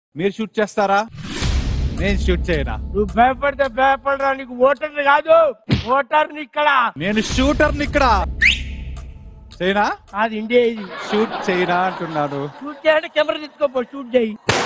మీరు షూట్ చేస్తారా? నేను షూట్ చేయనా? నువ్వు భయపడితే భయపడరా, నీకు ఓటర్ని కాదు, ఓటర్ని ఇక్కడ. నేను షూటర్ని ఇక్కడ. చేయనా? అది ఇండియా, ఇది షూట్ చేయనా అంటున్నాను. షూట్ చేయాలంటే కెమెరా తెచ్చుకోపో, షూట్ చేయి.